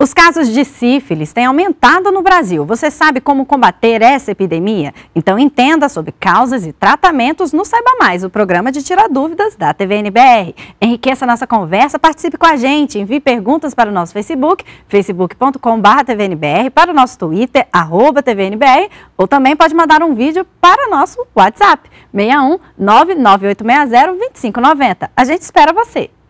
Os casos de sífilis têm aumentado no Brasil. Você sabe como combater essa epidemia? Então entenda sobre causas e tratamentos no Saiba Mais, o programa de tirar dúvidas da TVNBR. Enriqueça nossa conversa, participe com a gente, envie perguntas para o nosso Facebook, facebook.com/tvnbr, para o nosso Twitter, @tvnbr, ou também pode mandar um vídeo para o nosso WhatsApp, 61 99860 2590. A gente espera você!